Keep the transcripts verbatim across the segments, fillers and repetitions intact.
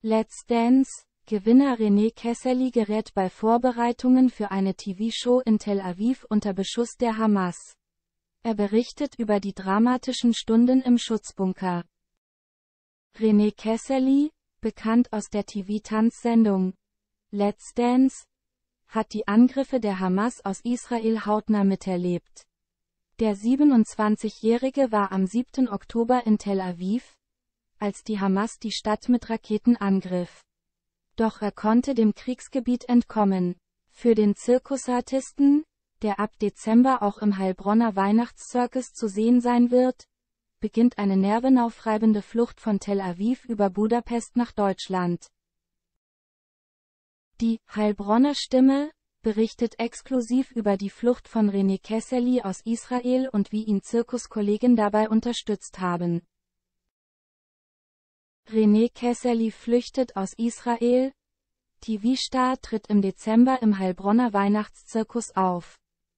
Let's Dance, Gewinner René Kesseli gerät bei Vorbereitungen für eine T V-Show in Tel Aviv unter Beschuss der Hamas. Er berichtet über die dramatischen Stunden im Schutzbunker. René Kesseli, bekannt aus der T V-Tanzsendung Let's Dance, hat die Angriffe der Hamas aus Israel hautnah miterlebt. Der siebenundzwanzigjährige war am siebten Oktober in Tel Aviv, als die Hamas die Stadt mit Raketen angriff. Doch er konnte dem Kriegsgebiet entkommen. Für den Zirkusartisten, der ab Dezember auch im Heilbronner Weihnachtszirkus zu sehen sein wird, beginnt eine nervenaufreibende Flucht von Tel Aviv über Budapest nach Deutschland. Die Heilbronner Stimme berichtet exklusiv über die Flucht von René Kesseli aus Israel und wie ihn Zirkuskollegen dabei unterstützt haben. René Kesseli flüchtet aus Israel. T V-Star tritt im Dezember im Heilbronner Weihnachtszirkus auf.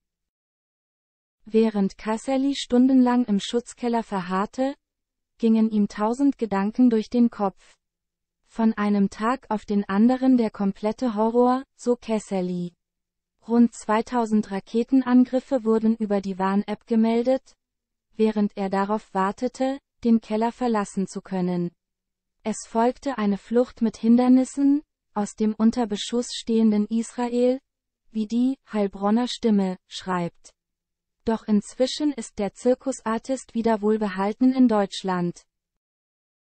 Während Kesseli stundenlang im Schutzkeller verharrte, gingen ihm tausend Gedanken durch den Kopf. Von einem Tag auf den anderen der komplette Horror, so Kesseli. Rund zweitausend Raketenangriffe wurden über die Warn-App gemeldet, während er darauf wartete, den Keller verlassen zu können. Es folgte eine Flucht mit Hindernissen, aus dem unter Beschuss stehenden Israel, wie die Heilbronner Stimme schreibt. Doch inzwischen ist der Zirkusartist wieder wohlbehalten in Deutschland.